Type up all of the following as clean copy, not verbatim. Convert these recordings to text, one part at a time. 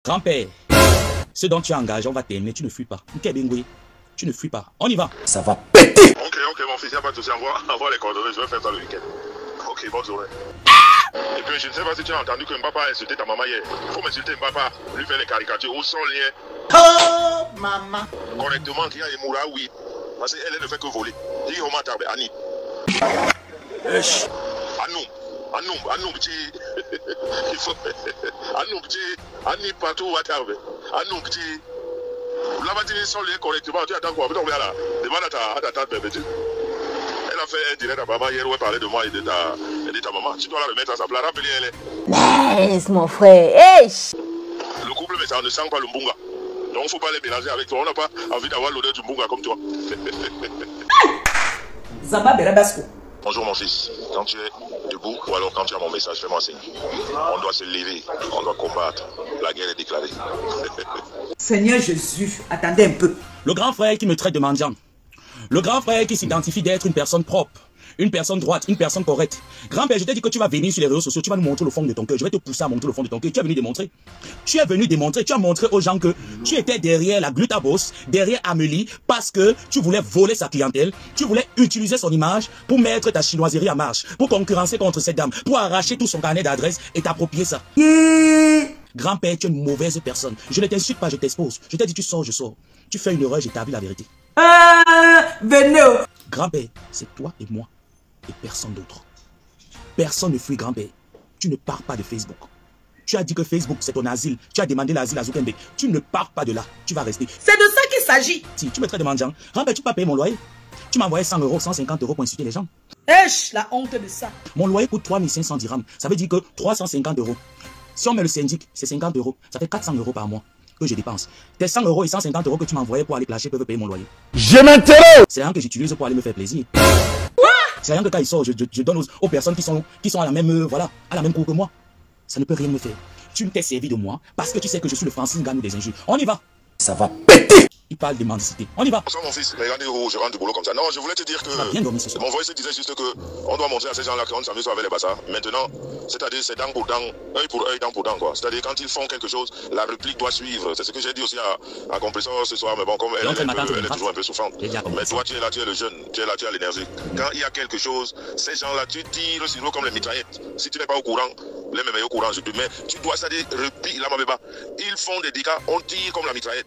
Grand-père, ce dont tu es engagé, on va terminer, tu ne fuis pas. Tu ne fuis pas. On y va. Ça va péter. Ok, mon fils, il n'y a pas de souci. Envoie les coordonnées, je vais faire ça le week-end. Ok, bonne journée. Et puis, je ne sais pas si tu as entendu que Mbappa a insulté ta maman hier. Il faut m'insulter Mbappa, lui faire les caricatures. Où sont les liens? Oh, maman. Correctement, qu'il y a Emoura, oui. Parce qu'elle ne fait que voler. Il y a Omar Tarbe, Annie. Anoum, petit. Il faut. Anoum, petit. Annie, partout, Watarbe. Anoum, petit. Là-bas, tu sont liés correctement. Tu attends quoi? Demande à ta tante, bébé. Elle a fait un direct à maman hier où elle parlait de moi et de ta maman. Tu dois la remettre à sa place. Rappelez-elle. Laisse mon frère. Le couple, mais ça ne sent pas le mbunga. Donc, il ne faut pas les mélanger avec toi. On n'a pas envie d'avoir l'odeur du mbunga comme toi. Zaba Berabasco. Bonjour mon fils. Quand tu es debout ou alors quand tu as mon message, fais-moi signe. On doit se lever. On doit combattre. La guerre est déclarée. Seigneur Jésus, attendez un peu. Le grand frère qui me traite de mendiant. Le grand frère qui s'identifie d'être une personne propre. Une personne droite, une personne correcte. Grand-père, je t'ai dit que tu vas venir sur les réseaux sociaux, tu vas nous montrer le fond de ton cœur. Je vais te pousser à montrer le fond de ton cœur. Tu es venu démontrer. Tu es venu démontrer, tu as montré aux gens que tu étais derrière la Glutaboss, derrière Amélie, parce que tu voulais voler sa clientèle. Tu voulais utiliser son image pour mettre ta chinoiserie en marche, pour concurrencer contre cette dame, pour arracher tout son carnet d'adresse et t'approprier ça. Grand-père, tu es une mauvaise personne. Je ne t'insulte pas, je t'expose. Je t'ai dit tu sors, je sors. Tu fais une erreur, j'établis la vérité. Venez. Grand-père, c'est toi et moi. Et personne d'autre. Personne ne fuit, grand-père. Tu ne pars pas de Facebook. Tu as dit que Facebook, c'est ton asile. Tu as demandé l'asile à Zuckerberg. Tu ne pars pas de là. Tu vas rester. C'est de ça qu'il s'agit. Si tu me traites de mendiant, grand-père, tu peux pas payer mon loyer. Tu m'as envoyé 100 €, 150 € pour insulter les gens. La honte de ça. Mon loyer coûte 3500 dirhams. Ça veut dire que 350 €. Si on met le syndic, c'est 50 €. Ça fait 400 € par mois que je dépense. Tes 100 € et 150 € que tu m'as envoyé pour aller clasher peuvent payer mon loyer. Je m'intéresse. C'est rien que j'utilise pour aller me faire plaisir. C'est rien que quand il sort, je donne aux personnes qui sont à la même, à la même cour que moi. Ça ne peut rien me faire. Tu t'es servi de moi parce que tu sais que je suis le Francis Ngannou des injures. On y va. Ça va péter. Il parle de mendicité. On y va. Bonsoir mon fils, regardez où je rentre du boulot comme ça. Non, je voulais te dire que bien dormi ce soir. mon voice disait juste que on doit montrer à ces gens-là qu'on ne s'amuse pas avec les bassards. Maintenant, c'est-à-dire c'est dent pour dent, œil pour œil, dent pour dent quoi. C'est-à-dire quand ils font quelque chose, la réplique doit suivre. C'est ce que j'ai dit aussi à Compressor ce soir, mais bon, comme elle est toujours un peu souffrante. Mais toi tu es là, tu es le jeune, tu es là, tu as l'énergie. Quand il y a quelque chose, ces gens-là, tu tires sur eux comme les mitraillettes. Si tu n'es pas au courant, les mêmes au courant, je te mets. Tu dois, c'est-à-dire, replique la mabeba. Ils font des dégâts, on tire comme la mitraillette.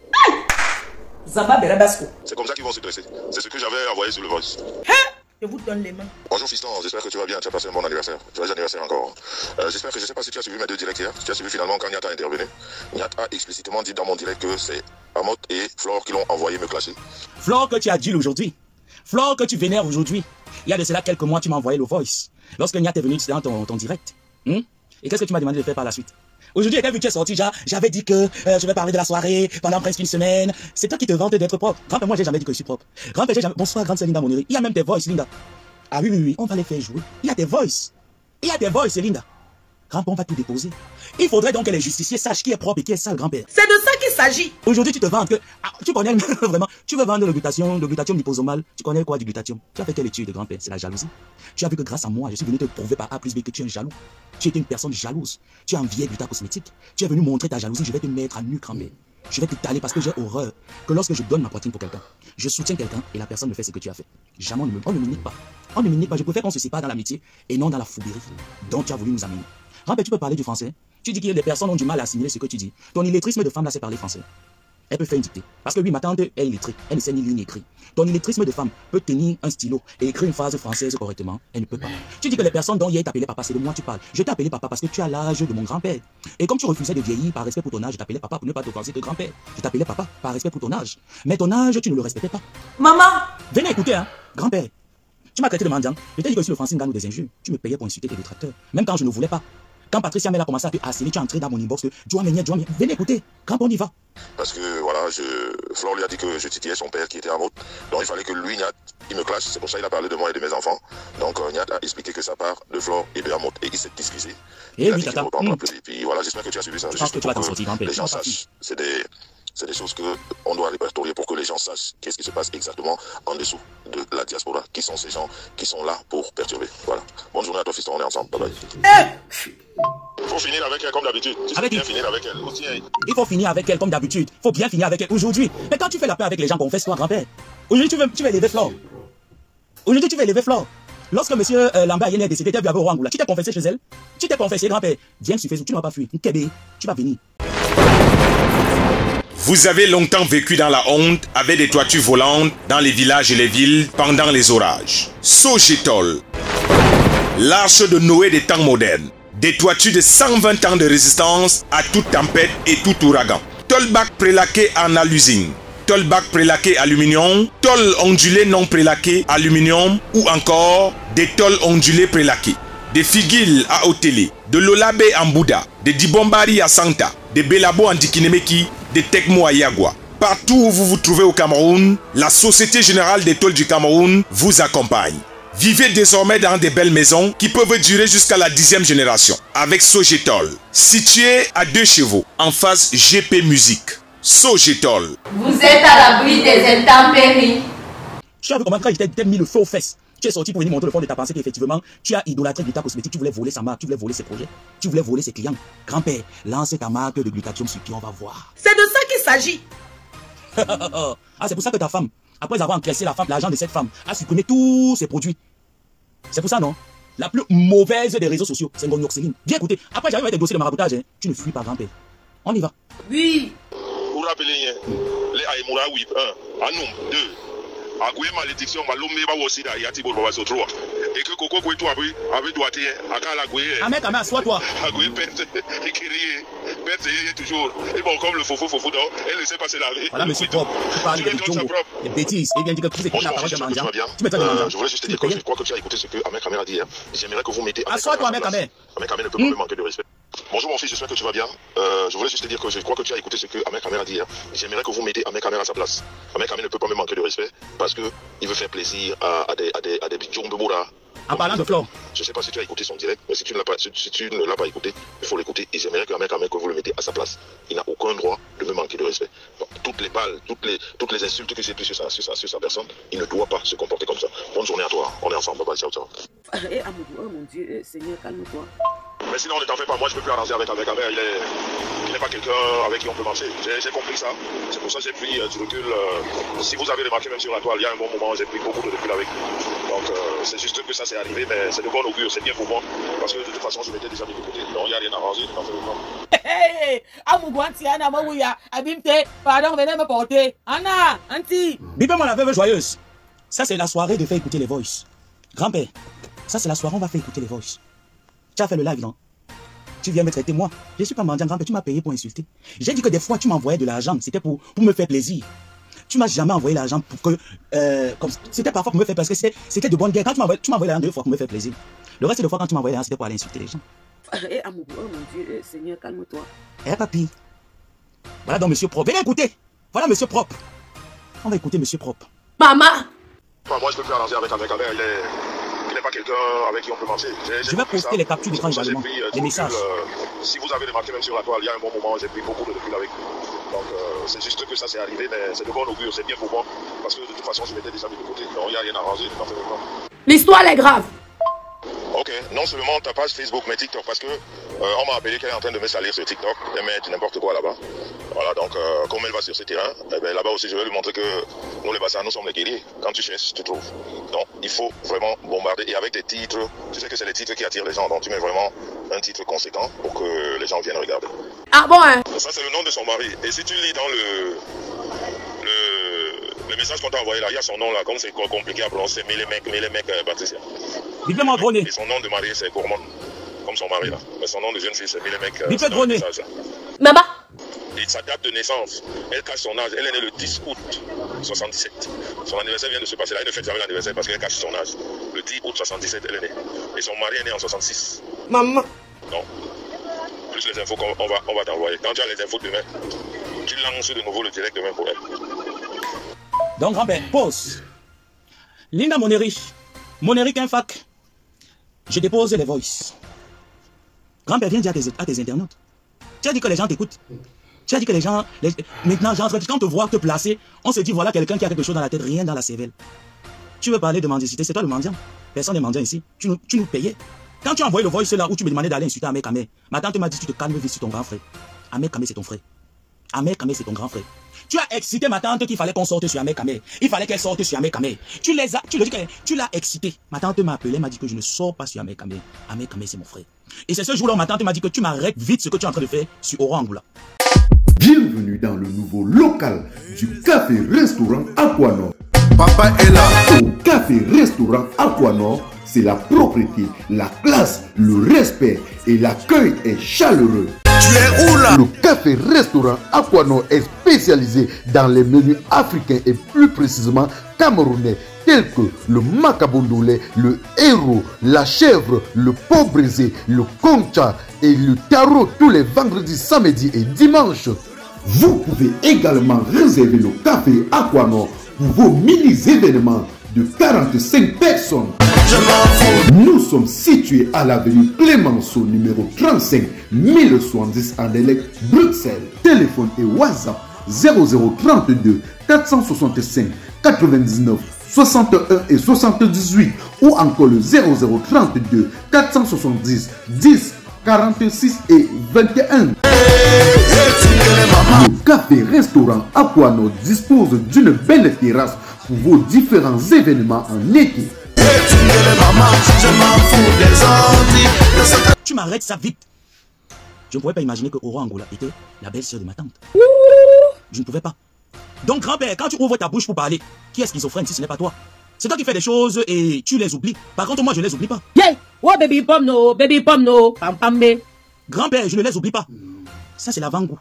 Zaba Berabasco. C'est comme ça qu'ils vont se dresser. C'est ce que j'avais envoyé sur le voice. Je vous donne les mains. Bonjour fiston, j'espère que tu vas bien, tu as passé un bon anniversaire. Joyeux anniversaire encore. J'espère que je ne sais pas si tu as suivi mes 2 directs hier. Tu as suivi finalement quand Niat a intervenu. Niat a explicitement dit dans mon direct que c'est Amot et Flore qui l'ont envoyé me clasher. Flore que tu as dit aujourd'hui. Flore que tu vénères aujourd'hui. Il y a de cela quelques mois, tu m'as envoyé le voice. Lorsque Niat est venu dans ton direct. Et qu'est-ce que tu m'as demandé de faire par la suite? Aujourd'hui, quand tu es sorti, j'avais dit que je vais parler de la soirée pendant presque une semaine. C'est toi qui te vantes d'être propre. Grand-père, moi, j'ai jamais dit que je suis propre. Grand-père, bonsoir, grande sœur Linda Moneri. Il y a même des voices, Linda. Ah oui, on va les faire jouer. Il y a des voices. Linda. Grand-père, on va tout déposer. Il faudrait donc que les justiciers sachent qui est propre et qui est sale, grand-père. C'est de ça qu'il s'agit. Aujourd'hui, tu te vantes que... tu connais vraiment... Tu veux vendre le glutathion liposomal. Tu connais quoi du glutathion? Tu as fait quelle étude, grand-père? C'est la jalousie. Tu as vu que grâce à moi, je suis venu te prouver par A plus B que tu es un jaloux. Tu étais une personne jalouse. Tu as envié Gluta Cosmétique. Tu es venu montrer ta jalousie. Je vais te mettre à nu, grand-père. Je vais te taler parce que j'ai horreur que lorsque je donne ma poitrine pour quelqu'un, je soutiens quelqu'un et la personne me fait ce que tu as fait. Jamais on ne me nique pas. On ne me nique pas. Je préfère qu'on se sépare dans l'amitié et non dans la fouguerie dont tu as voulu nous amener. Grand-père, tu peux parler du français? Tu dis que les personnes ont du mal à assimiler ce que tu dis. Ton illettrisme de femme là, c'est parler français. Elle peut faire une dictée. Parce que oui, ma tante est illettrée. Elle ne sait ni lire ni écrire. Ton illettrisme de femme peut tenir un stylo et écrire une phrase française correctement. Elle ne peut pas. Tu dis que les personnes dont hier t'appelais papa, c'est de moi tu parles. Je t'ai appelé papa parce que tu as l'âge de mon grand-père. Et comme tu refusais de vieillir par respect pour ton âge, je t'appelais papa pour ne pas t'offenser que grand-père. Je t'appelais papa par respect pour ton âge. Mais ton âge, tu ne le respectais pas. Maman. Venez écouter, grand-père. Tu m'as traité de mendiant. Je t'ai dit que je suis le Francis Ngannou des injures. Tu me payais pour insulter tes détracteurs. Même quand je ne voulais pas. Quand Patricia Mel a commencé à te harceler, tu es entré dans mon inbox que venez écouter, quand on y va. Parce que voilà, Flore lui a dit que je titillais son père qui était à Amot. Donc il fallait que lui, Niat, il me clash. C'est pour ça qu'il a parlé de moi et de mes enfants. Donc Niat a expliqué que ça part de Flore et de Amot. Et il s'est excusé. Et oui, tata. Et puis voilà, j'espère que tu as suivi ça. Je pense que tu vas t'en sortir, grand-père. Les gens sachent. C'est des c'est des choses qu'on doit répertorier pour que les gens sachent qu'est-ce qui se passe exactement en dessous de la diaspora. Qui sont ces gens qui sont là pour perturber. Voilà. Bonne journée à toi, fiston, on est ensemble. Bye bye. Il faut finir avec elle comme d'habitude. Tu sais bien finir avec elle. Il faut finir avec elle comme d'habitude. Il faut bien finir avec elle aujourd'hui. Mais quand tu fais la paix avec les gens, confesse-toi, grand-père. Aujourd'hui, tu vas élever Flore. Aujourd'hui, tu vas élever Flore. Lorsque M. Lambert est décédé, tu as vu avec Orangoula. Tu t'es confessé chez elle. Tu t'es confessé, grand-père. Viens sur Facebook, tu ne vas pas fuir. Nkebe, tu vas venir. Vous avez longtemps vécu dans la honte avec des toitures volantes dans les villages et les villes pendant les orages. Sogetol, l'arche de Noé des temps modernes. Des toitures de 120 ans de résistance à toute tempête et tout ouragan. Tolbac prélaqué en alusine. Tolbac prélaqué aluminium. Tol ondulé non prélaqué aluminium. Ou encore des tôles ondulés prélaqués. Des figuilles à Otélé. De l'Olabe en Bouddha. Des Dibombari à Santa. Des Belabo en Dikinemeki. Des Tekmo à Yagua. Partout où vous vous trouvez au Cameroun, la Société Générale des Tôles du Cameroun vous accompagne. Vivez désormais dans des belles maisons qui peuvent durer jusqu'à la 10e génération. Avec Sogetol, situé à 2 chevaux, en face GP Musique. Sogetol. Vous êtes à l'abri des intempéries. Tu as vu comment quand il t'a mis le feu aux fesses, tu es sorti pour venir montrer le fond de ta pensée qu'effectivement, tu as idolâtré Gluta Cosmétique, tu voulais voler sa marque, tu voulais voler ses projets, tu voulais voler ses clients. Grand-père, lance ta marque de Glutatium sur qui on va voir. C'est de ça qu'il s'agit. Ah, c'est pour ça que ta femme, après avoir encaissé l'argent de cette femme, a supprimé tous ses produits. C'est pour ça, non? La plus mauvaise des réseaux sociaux, c'est Ngognoxéline. Bien écoutez, après j'arrive avec des dossiers de maraboutage, hein. Tu ne fuis pas, grand-père. On y va. Oui. Vous rappelez, les Aïmoura Whip 1, Anoum 2, Agoué Malédiction, Malomé Bawosida, Yatibo Babasotroa. Et que Coco Kouetou avait doigté, Akal Agoué. Ahmed, assois-toi. Agoué Pente, Ekiri, Pente toujours. Et bon, comme le Fofo d'or, elle ne sait pas se laver. Voilà, monsieur propre. Tu parles de Djongo. Des bêtises. Il vient dire que vous écoutez la parole de Mandia. Tu mets ça de Mandia. Je voulais juste te dire que je crois que tu as écouté ce que Ahmed Kamer a dit. J'aimerais que vous mettez. Assois-toi, Ahmed Kamer. Ahmed Kamer ne peut pas me manquer de respect. Bonjour mon fils, j'espère que tu vas bien. Je voulais juste te dire que je crois que tu as écouté ce que Ahmed Kamer a dit. J'aimerais que vous mettez Ahmed Kamer à sa place. Ahmed Kamer ne peut pas me manquer de respect parce qu'il veut faire plaisir à des bitchons de Boura. En parlant de Flore. Je ne sais pas si tu as écouté son direct, mais si tu ne l'as pas écouté, il faut l'écouter. Et j'aimerais que vous le mettez à sa place. Il n'a aucun droit de me manquer de respect. Donc, toutes les balles, toutes les insultes que j'ai prises sur sa personne, il ne doit pas se comporter comme ça. Bonne journée à toi. On est ensemble. Bye bye. Ciao, ciao. Oh mon Dieu, Seigneur, calme-toi. Mais sinon, ne t'en fais pas. Moi, je ne peux plus arranger avec Ahmed. Il n'est pas quelqu'un avec qui on peut marcher. J'ai compris ça. C'est pour ça que j'ai pris du recul. Si vous avez remarqué, même sur la toile, il y a un bon moment, j'ai pris beaucoup de recul avec lui. Donc, c'est juste que ça s'est arrivé, mais c'est de bon augure. C'est bien pour moi. Parce que de toute façon, je m'étais déjà mis de côté. Donc, il n'y a rien à arranger. Ne t'en fais pas. Hey, Amouguanti, Anna, Mawouya, Abimte, pardon, venez me porter. Anna, Anti. Bipez-moi la veuve joyeuse. Ça, c'est la soirée de faire écouter les voices. Grand-père, ça, c'est la soirée où on va faire écouter les voices. Tu as fait le live, non? Tu viens me traiter, moi. Je ne suis pas mendiant, grand-père, tu m'as payé pour insulter. J'ai dit que des fois, tu m'envoyais de l'argent. C'était pour me faire plaisir. Tu m'as jamais envoyé l'argent pour que... c'était parfois pour me faire... Parce que c'était de bonne guerre. Quand tu m'envoyais l'argent 2 fois pour me faire plaisir. Le reste de fois, quand tu m'envoyais l'argent, c'était pour aller insulter les gens. Oh mon Dieu, Seigneur, calme-toi. Papi. Voilà donc monsieur propre. Venez écouter. Voilà monsieur propre. On va écouter monsieur propre. Maman. Moi, je ne peux plus arranger avec Ahmed. Il n'est pas quelqu'un avec qui on peut marcher. Je vais poster les captures d'écran également, les messages. Si vous avez remarqué, même sur la toile, il y a un bon moment, j'ai pris beaucoup de recul avec lui. Donc, c'est juste que ça s'est arrivé, mais c'est de bon augure, c'est bien pour moi. Parce que de toute façon, je m'étais déjà mis de côté. Donc, il n'y a rien à arranger. L'histoire est grave. Ok, non seulement ta page Facebook, mais TikTok, parce que on m'a appelé qu'elle est en train de me salir sur TikTok, et mettre n'importe quoi là-bas. Voilà, donc comme elle va sur ce terrain, eh ben, là-bas aussi je vais lui montrer que nous les Bassans, nous sommes les guerriers. Quand tu cherches, tu trouves. Donc il faut vraiment bombarder, et avec des titres, tu sais que c'est les titres qui attirent les gens, donc tu mets vraiment un titre conséquent pour que les gens viennent regarder. Ah bon, hein? Ça c'est le nom de son mari, et si tu lis dans le message qu'on t'a envoyé là, il y a son nom là, comme c'est compliqué à prononcer, mais les mecs, Patricia. Et son nom de mari c'est Gourmand, comme son mari là. Mais son nom de jeune fille c'est Milemek. Maman. Et sa date de naissance, elle cache son âge. Elle est née le 10 août 77. Son anniversaire vient de se passer là. Elle ne fête jamais l'anniversaire parce qu'elle cache son âge. Le 10 août 77, elle est née. Et son mari est né en 66. Maman. Non. Plus les infos qu'on va t'envoyer. Quand tu as les infos demain, tu lances de nouveau le direct demain pour elle. Donc, grand-père, pause. Linda Moneri. Moneri Kinfac. Je dépose les voices. Grand-père, viens dire à tes internautes. Tu as dit que les gens t'écoutent. Tu as dit que les gens, maintenant, quand on te voit te placer, on se dit voilà quelqu'un qui a quelque chose dans la tête, rien dans la cervelle. Tu veux parler de mendicité, c'est toi le mendiant. Personne n'est mendiant ici. Tu nous payais. Quand tu as envoyé le voice là où tu me demandais d'aller insulter Ahmed Kamé, ma tante m'a dit tu te calmes vite sur ton grand frère. Ahmed Kamé c'est ton frère. Ahmed Kamé c'est ton grand frère. Tu as excité ma tante qu'il fallait qu'on sorte sur Ahmed Kamé. Il fallait qu'elle sorte sur Ahmed Kamé. Tu l'as excité. Ma tante m'a appelé, m'a dit que je ne sors pas sur Ahmed Kamé. Ahmed Kamé c'est mon frère. Et c'est ce jour-là où ma tante m'a dit que tu m'arrêtes vite ce que tu es en train de faire sur Oro Angoula. Bienvenue dans le nouveau local du café-restaurant Aquanor. Papa est là. Au café-restaurant Aquanor, c'est la propreté, la classe, le respect et l'accueil est chaleureux. Tu es où là? Le café-restaurant Aquanor est spécialisé dans les menus africains et plus précisément camerounais tels que le macabondolé, le héros, la chèvre, le pot brisé, le concha et le tarot tous les vendredis, samedis et dimanches. Vous pouvez également réserver le café Aquanor pour vos mini-événements de 45 personnes. Nous sommes situés à l'avenue Clémenceau, numéro 35 1070 à Delec, Bruxelles. Téléphone et WhatsApp 0032 465 99 61 et 78 ou encore le 0032 470 10 46 et 21. Le café-restaurant Aquanor dispose d'une belle terrasse pour vos différents événements en été. Tu m'arrêtes ça vite. Je ne pouvais pas imaginer que Oro Angoula était la belle-sœur de ma tante. Je ne pouvais pas. Donc grand-père, quand tu ouvres ta bouche pour parler, qui est schizophrène si ce n'est pas toi? C'est toi qui fais des choses et tu les oublies. Par contre, moi, je ne les oublie pas. Yeah! Oh, baby pomme no, pam pam be. Grand-père, je ne les oublie pas. Ça, c'est l'avant-goût.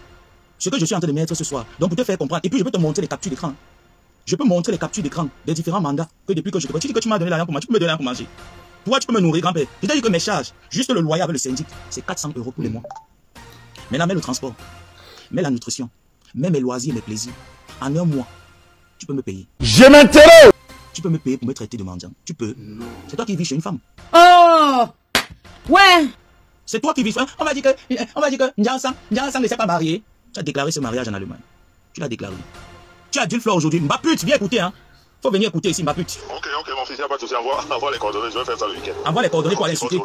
Ce que je suis en train de mettre ce soir. Donc, pour te faire comprendre. Et puis, je peux te montrer les captures d'écran. Je peux montrer les captures d'écran des différents mandats que depuis que je te vois. Tu dis que tu m'as donné l'argent pour manger. Tu peux me donner l'argent pour manger. Toi, tu peux me nourrir, grand-père. Je t'ai dit que mes charges, juste le loyer avec le syndic, c'est 400 € tous les mois. Maintenant, mets le transport, mets la nutrition, mets mes loisirs, mes plaisirs. En un mois, tu peux me payer. Je m'interroge. Tu peux me payer pour me traiter de mendiant. Tu peux. C'est toi qui vis chez une femme. Oh! Ouais! C'est toi qui vis. On va dire que Ndiansang ne s'est pas marié. Tu as déclaré ce mariage en Allemagne. Tu l'as déclaré. Tu as dit le fleur aujourd'hui. Ma pute, viens écouter, hein. Faut venir écouter ici, ma pute. Ok, mon fils, il n'y a pas de souci. Envoie les coordonnées, je vais faire ça le week-end. Envoie les coordonnées pour aller insulter.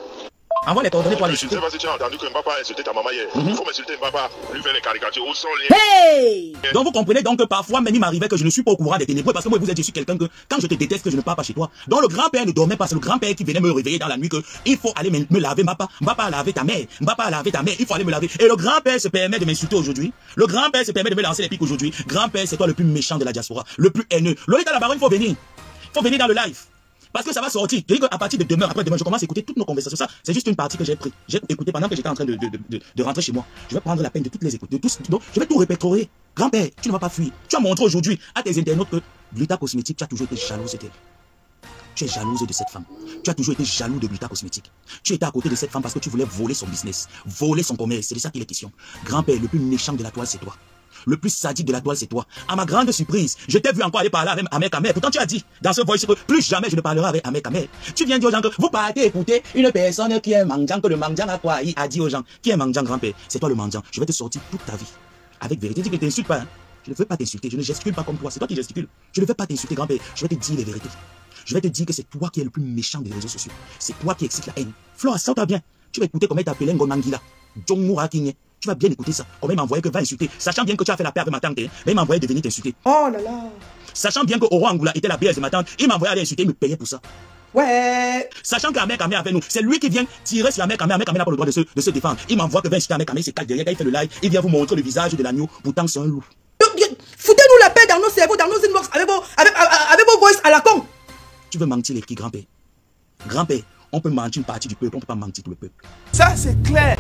Envoie les coordonnées pour aller Je ne insulter. sais pas si tu as entendu que Mbappa a insulté ta maman hier. Il faut m'insulter Mbappa, lui faire les caricatures. Où sont les... Hey! Donc vous comprenez donc que parfois même il m'arrivait que je ne suis pas au courant des ténébreux parce que moi vous êtes je suis quelqu'un que quand je te déteste que je ne pars pas chez toi. Donc le grand-père ne dormait pas, c'est le grand-père qui venait me réveiller dans la nuit que il faut aller me laver Mbappa a lavé ta mère, Mbappa a lavé ta mère, il faut aller me laver. Et le grand-père se permet de m'insulter aujourd'hui. Le grand-père se permet de me lancer les pics aujourd'hui. Grand-père, c'est toi le plus méchant de la diaspora, le plus haineux. Lolita la baronne, il faut venir. Il faut venir dans le live. Parce que ça va sortir. Je dis qu'à partir de demain, après demain, je commence à écouter toutes nos conversations. Ça, c'est juste une partie que j'ai pris. J'ai écouté pendant que j'étais en train de rentrer chez moi. Je vais prendre la peine de toutes les écouter. Donc, je vais tout répertorier. Grand-père, tu ne vas pas fuir. Tu as montré aujourd'hui à tes internautes que Gluta Cosmétique, tu as toujours été jalouse d'elle. Tu es jalouse de cette femme. Tu as toujours été jaloux de Gluta Cosmétique. Tu étais à côté de cette femme parce que tu voulais voler son business, voler son commerce. C'est de ça qu'il est question. Grand-père, le plus méchant de la toile, c'est toi. Le plus sadique de la toile, c'est toi. À ma grande surprise, je t'ai vu encore aller parler avec Ahmed Kamé. Pourtant, tu as dit dans ce voice que plus jamais je ne parlerai avec Ahmed Kamé. Tu viens dire aux gens que vous partez écouter une personne qui est mendiant, que le mendiant a quoi? Il a dit aux gens, qui est mendiant, grand-père? C'est toi le mendiant. Je vais te sortir toute ta vie. Avec vérité. Dis que tu n'insultes pas. Hein. Je ne veux pas t'insulter. Je ne gesticule pas comme toi. C'est toi qui gesticules. Je ne veux pas t'insulter, grand-père. Je vais te dire les vérités. Je vais te dire que c'est toi qui es le plus méchant des réseaux sociaux. C'est toi qui excite la haine. Flora, ça va bien. Tu vas écouter comment il t'appelait Ngonangila. Jongmoura Kinye. Tu vas bien écouter ça. Comment il m'envoyait que va insulter. Sachant bien que tu as fait la paix avec ma tante. Mais il m'envoyait de venir t'insulter. Oh là là! Sachant bien que Oro Angoula était la bière de ma tante. Il m'envoyait aller insulter. Il me payait pour ça. Ouais! Sachant qu'Ahmed Kamé avec nous. C'est lui qui vient tirer sur Ahmed Kamé. Ahmed Kamé n'a pas le droit de se défendre. Il m'envoie que va insulter Ahmed Kamé. C'est calme derrière. Quand il fait le live, il vient vous montrer le visage de l'agneau. Pourtant, c'est un loup. Foutez-nous la paix dans nos cerveaux, dans nos inbox, avec vos voices à la con. Tu veux mentir les petits grand-père. Grand-père, on peut mentir une partie du peuple, on ne peut pas mentir tout le peuple. Ça, c'est clair.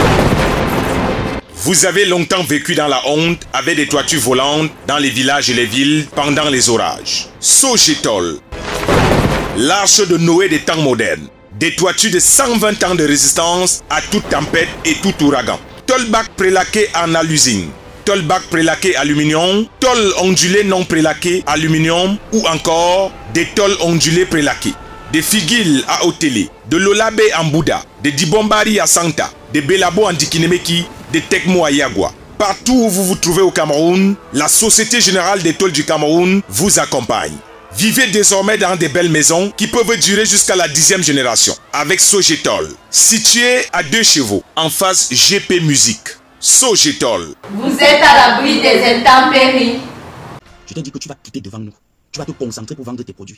Vous avez longtemps vécu dans la honte avec des toitures volantes dans les villages et les villes pendant les orages. Sogetol, l'arche de Noé des temps modernes. Des toitures de 120 ans de résistance à toute tempête et tout ouragan. Tolbac prélaqué en alusine. Tolbac prélaqué aluminium, tôle ondulé non prélaqué aluminium ou encore des tôles ondulées prélaquées. Des figuilles à Otélé, de l'Olabe en Bouddha, des Dibombari à Santa, des Belabo en Dikinemeki, des Tekmo à Yagua. Partout où vous vous trouvez au Cameroun, la Société Générale des Tôles du Cameroun vous accompagne. Vivez désormais dans des belles maisons qui peuvent durer jusqu'à la 10e génération. Avec Sogetol, situé à 2 chevaux, en face GP Musique. Sogetol. Vous êtes à l'abri des intempéries. Je t'ai dit que tu vas quitter devant nous. Tu vas te concentrer pour vendre tes produits.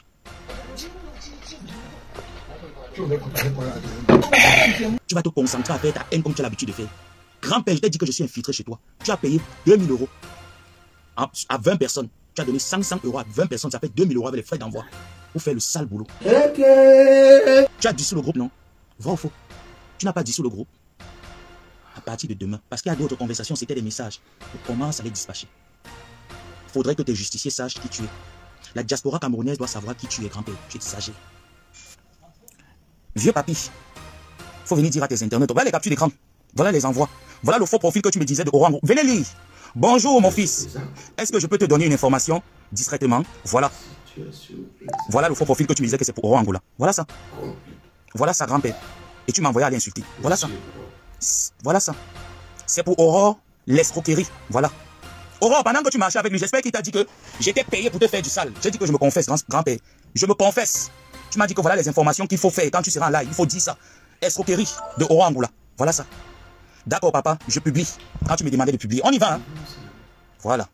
Tu vas te concentrer à faire ta haine comme tu as l'habitude de faire. Grand-père, je t'ai dit que je suis infiltré chez toi. Tu as payé 2000 € à 20 personnes. Tu as donné 500 € à 20 personnes. Ça fait 2000 € avec les frais d'envoi pour faire le sale boulot. Tu as dissous le groupe, non? Vrai ou faux? Tu n'as pas dissous le groupe. À partir de demain, parce qu'il y a d'autres conversations, c'était des messages. On commence à les dispatcher. Il faudrait que tes justiciers sachent qui tu es. La diaspora camerounaise doit savoir qui tu es, grand-père. Tu es sage. Vieux papy, faut venir dire à tes internautes. Voilà les captures d'écran. Voilà les envois. Voilà le faux profil que tu me disais de Orango. Venez lire. Bonjour mon fils. Est-ce que je peux te donner une information discrètement? Voilà. Voilà le faux profil que tu me disais que c'est pour Orango là. Voilà ça. Voilà ça, grand-père. Et tu m'as envoyé à l'insulter. Voilà ça. Voilà ça. C'est pour Aurore l'escroquerie. Voilà. Aurore, pendant que tu marchais avec lui, j'espère qu'il t'a dit que j'étais payé pour te faire du sale. J'ai dit que je me confesse, grand-père. Je me confesse. Tu m'as dit que voilà les informations qu'il faut faire quand tu seras là. Il faut dire ça. Escroquerie de Orango là. Voilà ça. D'accord, papa, je publie. Quand tu me demandais de publier, on y va. Hein? Voilà.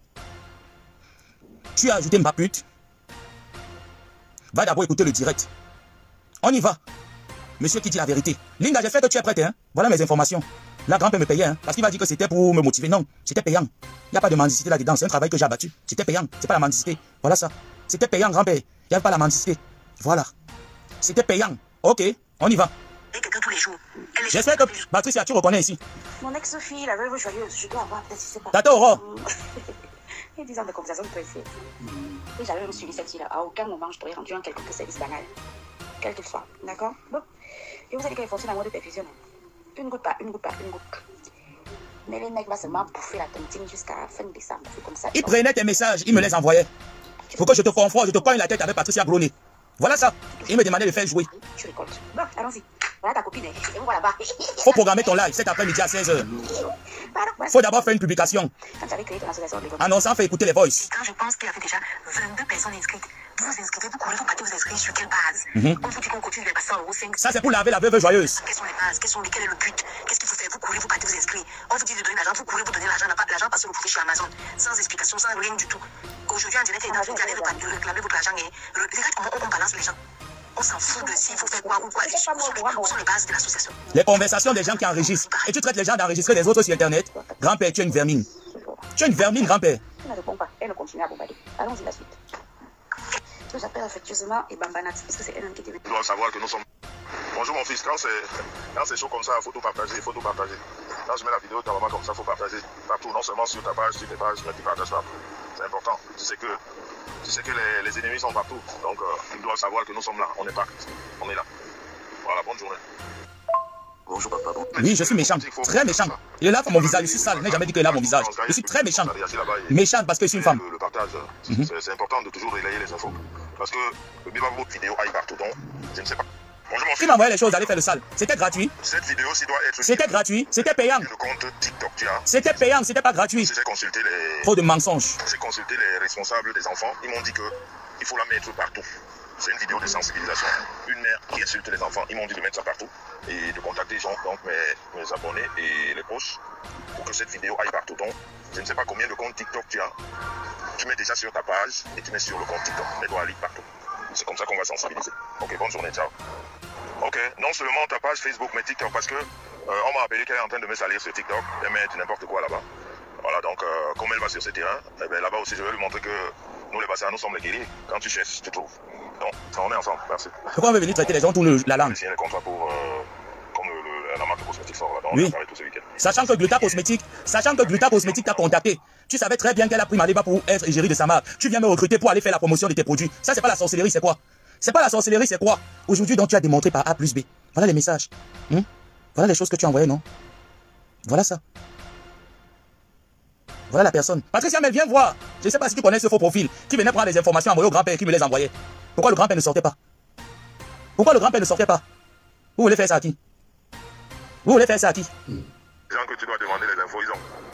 Tu as ajouté ma pute. Va d'abord écouter le direct. On y va. Monsieur qui dit la vérité. Linda, j'espère que tu es prête. Hein? Voilà mes informations. La grand-père me payait. Hein? Parce qu'il m'a dit que c'était pour me motiver. Non, c'était payant. Il n'y a pas de mendicité là-dedans. C'est un travail que j'ai abattu. C'était payant. C'est pas la mendicité. Voilà ça. C'était payant, grand-père. Il n'y avait pas la mendicité. Voilà. C'était payant. Ok, on y va. Quelqu'un tous les jours. J'espère que Patricia, tu reconnais ici. Mon ex-fille, la veuve joyeuse, je dois avoir peut-être, je sais pas. Tata Aurore. Il y a 10 ans de conversation de toi ici. Et j'avais même suivi cette fille-là. À aucun moment, je t'aurais rendu un quelconque service banal. Quel qu'il soit. D'accord? Bon. Et vous allez qu'elle fonctionne à mode de perfusion. Une goutte par une goutte par une goutte. Mais les mecs vont seulement bouffer la tontine jusqu'à la fin décembre. C'est comme ça. Il prenait tes messages, il me les envoyait. Faut que je te confonde, je te cogne la tête avec Patricia Groné. Voilà ça. Il me demandait de faire jouer. Tu récoltes. Bon, allons-y. Voilà ta copine. Et vous voilà là-bas. Faut programmer ton live cet après-midi à 16h. Faut d'abord faire une publication. Quand tu avais créé ton association, annonçant, fait écouter les voices. Quand je pense qu'il y avait déjà 22 personnes inscrites, vous vous inscrivez, vous courez, vous partez vous inscrire sur quelle base? On vous dit qu'on continue de passer en euros 5. Ça, c'est pour laver la veuve joyeuse. Quelles sont les bases? Quel est le but? Qu'est-ce qu'il faut faire? Vous courez, vous partez vous inscrire. On vous dit de donner l'argent, vous courez, vous donnez l'argent. L'argent passe au profit chez Amazon. Sans explication, sans rien du tout. Aujourd'hui, en direct, vous allez réclamer votre argent et regarde comment on balance les gens. On s'en fout de s'il faut faire quoi ou quoi. Où sont les bases de l'association? Les conversations des gens qui enregistrent. Et tu traites les gens d'enregistrer les autres sur Internet. Grand-père, tu es une vermine. Tu es une vermine, grand-père. Elle ne répond pas. Elle continue à bombarder. Allons-y la suite. Ce que j'appelle affectueusement et Bambanat, parce que c'est elle qui était. Tu dois savoir que nous sommes. Bonjour mon fils, quand c'est chaud comme ça, il faut tout partager, il faut tout partager. Quand je mets la vidéo de ta maman comme ça, il faut partager partout, non seulement sur ta page, sur tes pages, mais tu partages partout. C'est important. Tu sais que les ennemis sont partout. Donc, ils doivent savoir que nous sommes là. On est pas. On est là. Voilà, bonne journée. Bonjour papa. Bon. Oui, je suis méchant. Très méchant. Il est là pour mon visage. Je suis sale. Je n'ai jamais dit qu'il est là mon visage. Je suis très méchant. Méchant parce que je suis une femme. Le partage, c'est important de toujours relayer les infos. Parce que le bilan de votre vidéo aille partout. Donc, je ne sais pas. Bonjour mon fils. Il m'a envoyé les choses, d'aller faire le sale. C'était gratuit. Cette vidéo aussi doit être. C'était gratuit. C'était payant. Le compte TikTok, tu as. C'était payant, c'était pas gratuit. J'ai consulté les. Trop de mensonges. J'ai consulté les responsables des enfants. Ils m'ont dit que il faut la mettre partout. C'est une vidéo de sensibilisation. Une mère qui insulte les enfants. Ils m'ont dit de mettre ça partout et de contacter donc mes abonnés et les proches pour que cette vidéo aille partout. Donc, je ne sais pas combien de comptes TikTok tu as. Tu mets déjà sur ta page et tu mets sur le compte TikTok. Elle doit aller partout. C'est comme ça qu'on va sensibiliser. Ok, bonne journée, ciao. Ok, non seulement ta page Facebook, mais TikTok, parce que on m'a appelé qu'elle est en train de me salir sur TikTok et mettre n'importe quoi là-bas. Voilà, donc comme elle va sur ce terrain, eh bien, là-bas aussi je vais lui montrer que nous les Bassins, nous sommes les guerriers. Quand tu cherches, tu trouves. Donc, on est ensemble, merci. Pourquoi on veut venir traiter les gens tournent la langue? J'ai signé le contrat pour comme la marque cosmétique sort là, donc oui. on va parler tout ce week-end. Sachant que Gluta Cosmétique t'a contacté, tu savais très bien qu'elle a pris ma débat pour être égérie de sa marque. Tu viens me recruter pour aller faire la promotion de tes produits. Ça, c'est pas la sorcellerie, c'est quoi? C'est pas la sorcellerie, c'est quoi? Aujourd'hui, donc, tu as démontré par A plus B. Voilà les messages. Voilà les choses que tu as envoyées, non? Voilà ça. Voilà la personne. Patricia, mais viens voir. Je ne sais pas si tu connais ce faux profil qui venait prendre les informations envoyées au grand-père qui me les envoyait. Pourquoi le grand-père ne sortait pas? Pourquoi le grand-père ne sortait pas? Vous voulez faire ça à qui? Vous voulez faire ça à qui? Les gens que tu dois demander les infos, ils ont.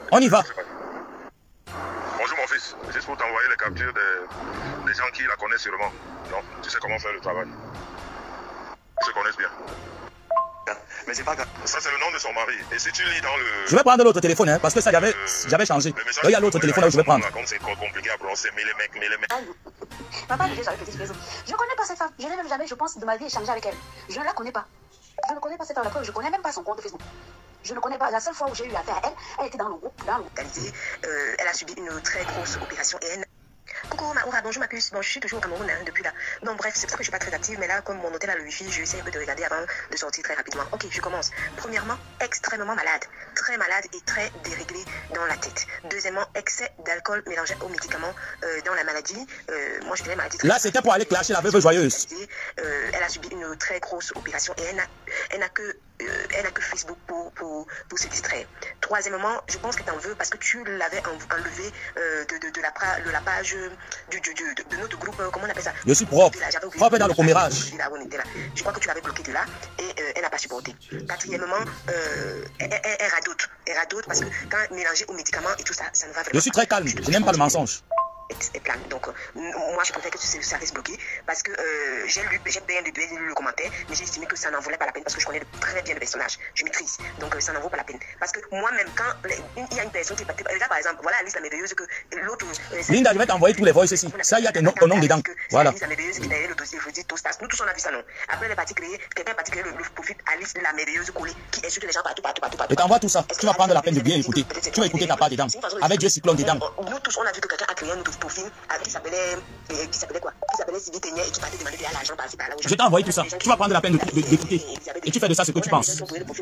On y va. Bonjour mon fils, juste pour t'envoyer les captures des gens qui la connaissent sûrement. Non, tu sais comment faire le travail. Ils se connaissent bien. Mais c'est pas grave. Ça c'est le nom de son mari. Et si tu lis dans le... Je vais prendre l'autre téléphone, hein, parce que ça j'avais changé. Il y a l'autre téléphone là où je vais prendre. Comme c'est compliqué à prononcer, mais les mecs. Papa, déjà avec petit réseau. Je ne connais pas cette femme. Je n'ai même jamais, je pense, de ma vie échangé avec elle. Je ne la connais pas. Je ne connais pas cette femme. Je ne connais même pas son compte Facebook. Je ne connais pas. La seule fois où j'ai eu affaire à elle, elle était dans le groupe, elle a subi une très grosse opération et elle... Coucou Maoura, bonjour ma puce. Bon, je suis toujours au Cameroun depuis là. Non, bref, c'est pour ça que je suis pas très active, mais là, comme mon hôtel a le wifi, je vais essayer un peu de regarder avant de sortir très rapidement. Ok, je commence. Premièrement, extrêmement malade. Très malade et très déréglé dans la tête. Deuxièmement, excès d'alcool mélangé aux médicaments dans la maladie. Moi, je dirais maladie très... Là, c'était pour aller clasher la veuve joyeuse. Elle a subi une très grosse opération et elle n'a que Facebook pour se distraire. Troisièmement, je pense que tu en veux parce que tu l'avais enlevé de la page de notre groupe, comment on appelle ça? Je suis propre, propre dans le commérage. Je crois que tu l'avais bloqué de là et elle n'a pas supporté. Quatrièmement, elle radote parce que quand mélangé aux médicaments et tout ça, ça ne va vraiment pas. Je suis très calme, je n'aime pas le mensonge. Donc moi je préfère que ça reste bloqué parce que j'ai bien lu le commentaire, mais j'ai estimé que ça n'en valait pas la peine parce que je connais très bien le personnage, je maîtrise, donc ça n'en vaut pas la peine parce que moi-même quand il y a une personne qui est pas... Là par exemple, voilà Alice la merveilleuse que l'autre... Linda, je vais t'envoyer tous les voices ici, ça il y a ton nom dedans, voilà. Alice la merveilleuse qui est derrière le dossier, je vous dis tout ça, nous tous on a vu ça non. Après quelqu'un a parti créer le profil Alice la merveilleuse collée qui insulte les gens partout. Je t'envoie tout ça, tu vas prendre la peine de bien écouter, tu vas écouter ta part dedans, avec Dieu cyclone dedans. Nous tous on a vu que quelqu'un a créé un nouveau profil qui s'appelait quoi? Qui s'appelait Sylvie Ténier et qui partait demander de l'argent par-ci par-là. Je t'ai envoyé tout ça. Tu vas prendre la peine d'écouter. Et tu fais de ça ce que tu penses.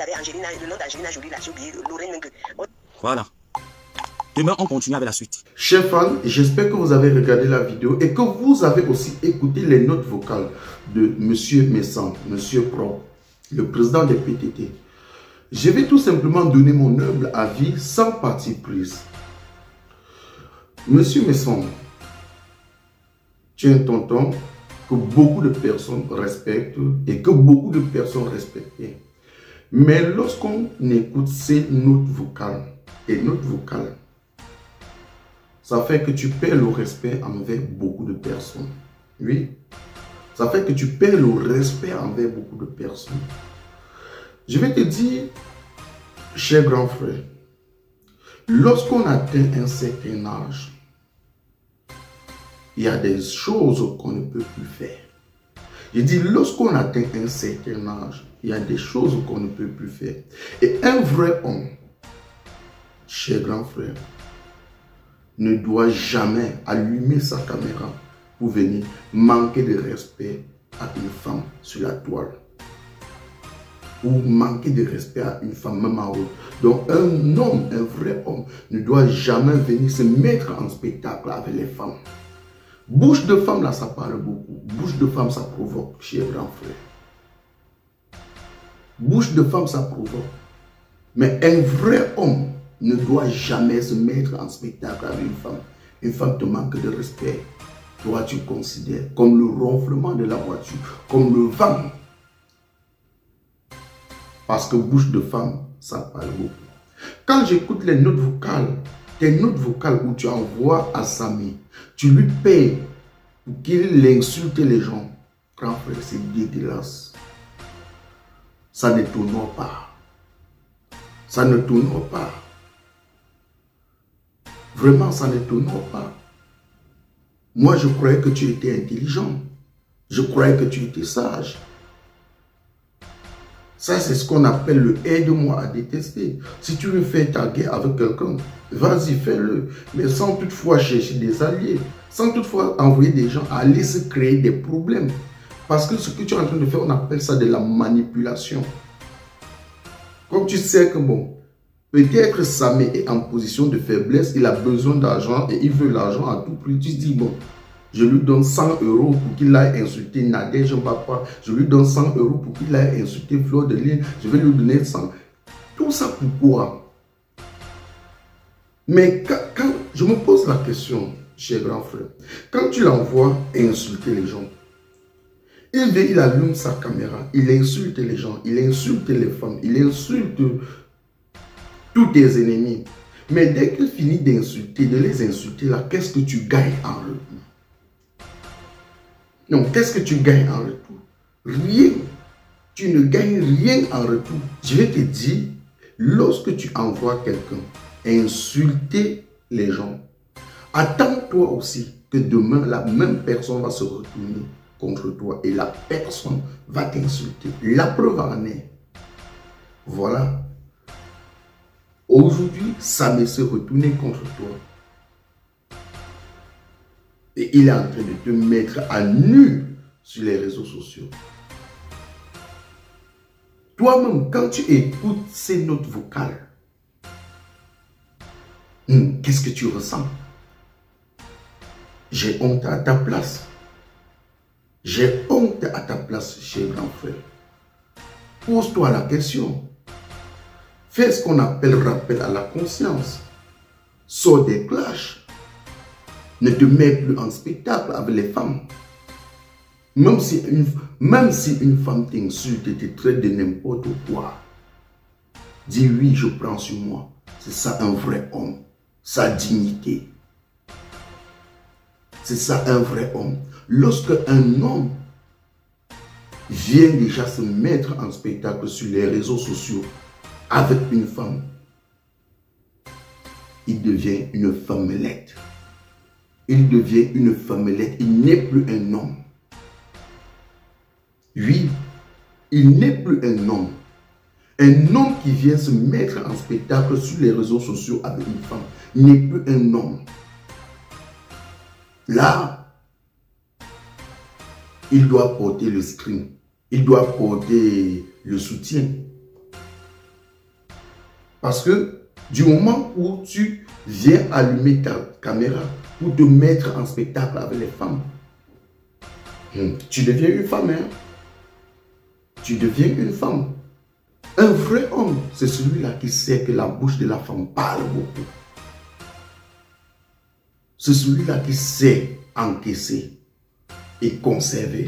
Voilà. Demain, on continue avec la suite. Chers fans, j'espère que vous avez regardé la vidéo et que vous avez aussi écouté les notes vocales de Monsieur Messan, Monsieur Pro, le président des PTT. Je vais tout simplement donner mon humble avis sans parti prise. Monsieur Messan, tu es un tonton que beaucoup de personnes respectent et que beaucoup de personnes respectent. Mais lorsqu'on écoute ces notes vocales, ça fait que tu perds le respect envers beaucoup de personnes. Oui, ça fait que tu perds le respect envers beaucoup de personnes. Je vais te dire, cher grand frère, lorsqu'on atteint un certain âge, il y a des choses qu'on ne peut plus faire. Je dis, lorsqu'on atteint un certain âge, il y a des choses qu'on ne peut plus faire. Et un vrai homme, cher grand frère, ne doit jamais allumer sa caméra pour venir manquer de respect à une femme sur la toile. Ou manquer de respect à une femme même en haut. Donc un homme, un vrai homme, ne doit jamais venir se mettre en spectacle avec les femmes. Bouche de femme, là, ça parle beaucoup. Bouche de femme, ça provoque, cher grand frère. Bouche de femme, ça provoque. Mais un vrai homme ne doit jamais se mettre en spectacle avec une femme. Une femme te manque de respect. Toi, tu considères comme le ronflement de la voiture, comme le vent. Parce que bouche de femme, ça parle beaucoup. Quand j'écoute les notes vocales, tes notes vocales où tu envoies à Samy, tu lui payes pour qu'il insulte les gens. Grand frère, c'est dégueulasse. Ça ne t'honore pas. Ça ne t'honore pas. Vraiment, ça ne t'honore pas. Moi, je croyais que tu étais intelligent. Je croyais que tu étais sage. Ça, c'est ce qu'on appelle le aide-moi à détester. Si tu veux faire ta guerre avec quelqu'un, vas-y, fais-le. Mais sans toutefois chercher des alliés. Sans toutefois envoyer des gens à aller se créer des problèmes. Parce que ce que tu es en train de faire, on appelle ça de la manipulation. Comme tu sais que bon, peut-être Samy est en position de faiblesse, il a besoin d'argent et il veut l'argent à tout prix. Tu te dis, bon, je lui donne 100 € pour qu'il aille insulter Nadège Mbapa. Je lui donne 100 € pour qu'il aille insulter Fleur de Lille. Je vais lui donner 100. Tout ça pourquoi? Mais quand je me pose la question, cher grand frère, quand tu l'envoies insulter les gens, il allume sa caméra, il insulte les gens, il insulte les femmes, il insulte tous tes ennemis. Mais dès qu'il finit d'insulter, de les insulter là, qu'est-ce que tu gagnes en retour? Non, qu'est-ce que tu gagnes en retour? Rien. Tu ne gagnes rien en retour. Je vais te dire, lorsque tu envoies quelqu'un insulter les gens, attends-toi aussi que demain, la même personne va se retourner contre toi et la personne va t'insulter. La preuve en est. Voilà. Aujourd'hui, ça me s'est retourné contre toi. Et il est en train de te mettre à nu sur les réseaux sociaux. Toi-même, quand tu écoutes ces notes vocales, qu'est-ce que tu ressens? J'ai honte à ta place. J'ai honte à ta place, cher grand frère. Pose-toi la question. Fais ce qu'on appelle rappel à la conscience. Sors des clashs. Ne te mets plus en spectacle avec les femmes. Même si une femme t'insulte et te traite de n'importe quoi, dis oui, je prends sur moi. C'est ça un vrai homme. Sa dignité. C'est ça un vrai homme. Lorsque un homme vient déjà se mettre en spectacle sur les réseaux sociaux avec une femme, il devient une femmelette. Il devient une femmelette. Il n'est plus un homme. Oui, il n'est plus un homme. Un homme qui vient se mettre en spectacle sur les réseaux sociaux avec une femme n'est plus un homme. Là, il doit porter le screen. Il doit porter le soutien. Parce que du moment où tu viens allumer ta caméra pour te mettre en spectacle avec les femmes, tu deviens une femme. Hein? Tu deviens une femme. Un vrai homme, c'est celui-là qui sait que la bouche de la femme parle beaucoup. C'est celui-là qui sait encaisser et conserver.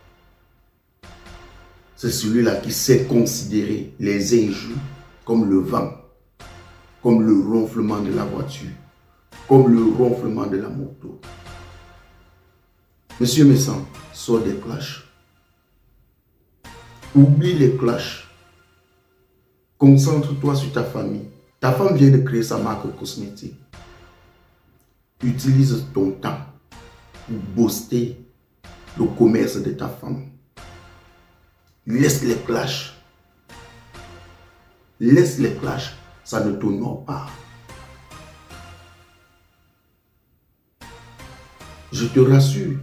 C'est celui-là qui sait considérer les injures comme le vent, comme le ronflement de la voiture, comme le ronflement de la moto. Monsieur Messan, sors des clashs. Oublie les clashs. Concentre-toi sur ta famille. Ta femme vient de créer sa marque cosmétique. Utilise ton temps pour booster le commerce de ta femme. Laisse les clashs. Laisse les clashs. Ça ne t'honore pas. Je te rassure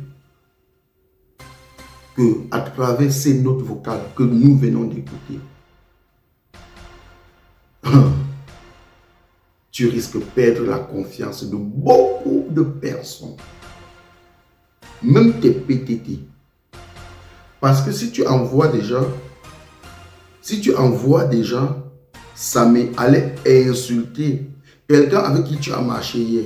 que à travers ces notes vocales que nous venons d'écouter, tu risques de perdre la confiance de beaucoup de personnes. Même tes PTT. Parce que si tu envoies des gens, ça m'est allé insulter quelqu'un avec qui tu as marché hier.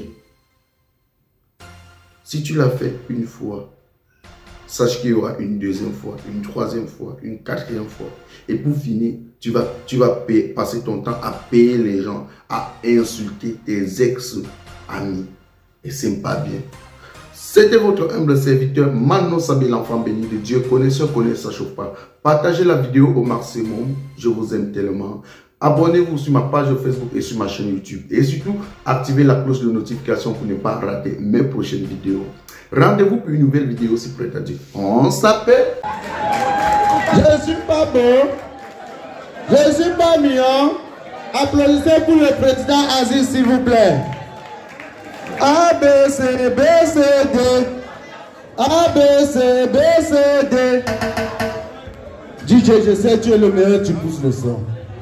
Si tu l'as fait une fois, sache qu'il y aura une deuxième fois, une troisième fois, une quatrième fois. Et pour finir, tu vas passer ton temps à payer les gens, à insulter tes ex-amis. Et c'est pas bien. C'était votre humble serviteur, Manon Sabi, l'enfant béni de Dieu. Connaisseur, ça chauffe pas. Partagez la vidéo au maximum. Je vous aime tellement. Abonnez-vous sur ma page Facebook et sur ma chaîne YouTube. Et surtout, activez la cloche de notification pour ne pas rater mes prochaines vidéos. Rendez-vous pour une nouvelle vidéo si prête à dire. On s'appelle. Je suis pas beau. Je suis pas mignon. Applaudissez pour le président Aziz, s'il vous plaît. A, B, C, B, C, D. A, B, C, B, C, D. DJ, je sais, tu es le meilleur, tu pousses le son.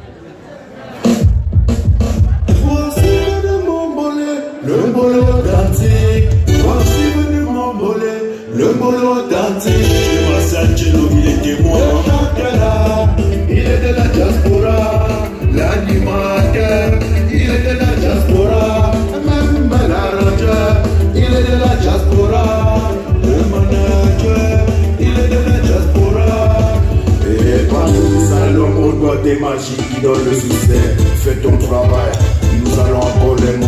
Voici venu m'emboler, le bolo authentique. Voici venu m'emboler, le bolo authentique. Je m'assage, il était moi. Il est de la diaspora, l'animateur. Il est de la diaspora, même manager. Il est de la diaspora, le manager. Il est de la diaspora. Et quand nous allons au doigt des magies qui donnent le succès, fais ton travail, nous allons encore les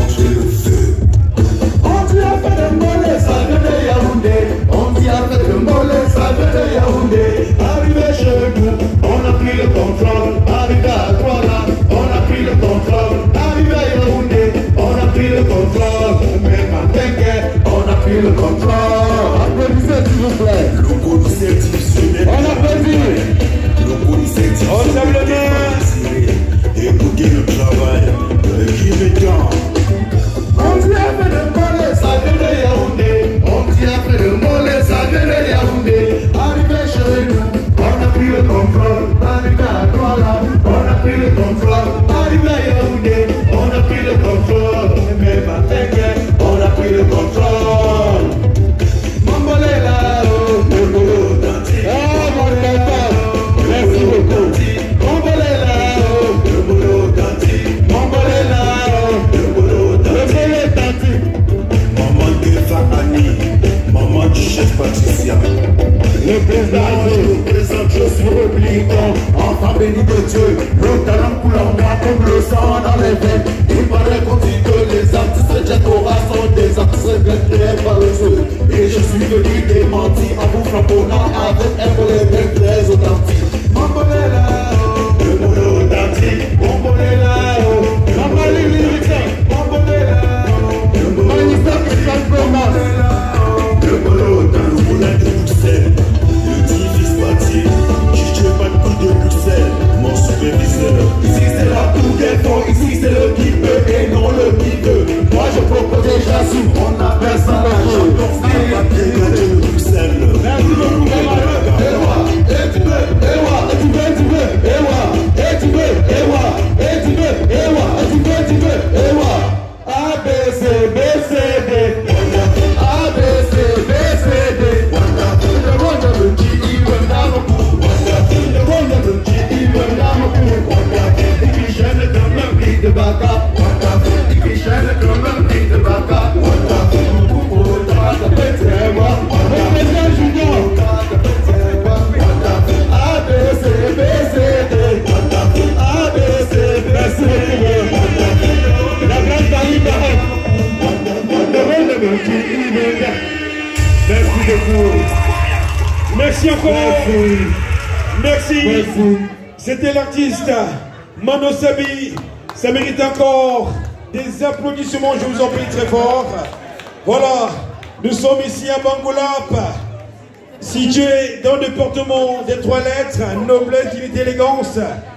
béni de Dieu. Le talent coule en moi comme le sang dans les veines. Il paraît qu'on dit que les artistes Jatora sont des artistes bien créés par le feu. Et je suis venu démentir en vous frapponnant avec un volet bien très authentique. Mambolela, le mot authentique. Mambolela, Mambolela, Mambolela, le mot authentique. Le mot authentique, vous l'avez tout seul. Le difficile bâti, je ne pas de coup de Bruxelles, mon superviseur. Ici c'est la tour des fonds, ici c'est le qui peut et non le qui veut. Moi je propose déjà sous, on appelle ça la chose. De Bruxelles. Merci beaucoup, et tu veux, et tu veux, et tu veux, et tu veux, et tu veux, A, B, C, B, C, D. A, B, C, B, C, D. Merci beaucoup. Merci encore. Merci. C'était l'artiste Mano Sabi. Ça mérite encore des applaudissements, je vous en prie très fort. Voilà, nous sommes ici à Bangolap, situé dans le département des 3 lettres, noblesse, dignité, élégance.